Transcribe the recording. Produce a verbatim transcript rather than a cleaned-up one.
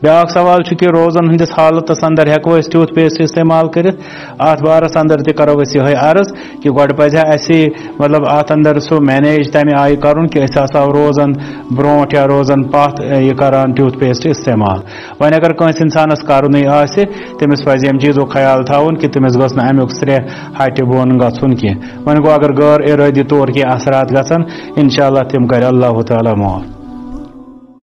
Back सवाल कि रोजन हंदिस हालतस अंदर हेको टूथ पेस्ट इस्तेमाल कर अत बारस अंदर तरो ये अर्ज कि गोड पज मतलब अत अंदर सो मैनेज तमें आय कर कि रोजन ब्रोट या रोजन पथ यह करान टूथ पेस्ट इस्तेमाल वन अगर कंस इंसानस करुन तमिस पज यम चीजों ख्याल थवन कि तमिस गो अमुक श्रे हट बोन गुन कह वन गो अगर गैर इरादी तौर की असरात गसन इंशाअल्लाह तम कर अल्लाह ताला माफ।